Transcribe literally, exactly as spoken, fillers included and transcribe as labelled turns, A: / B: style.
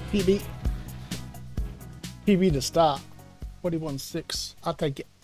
A: P B. P B to start. forty-one six. I'll take it.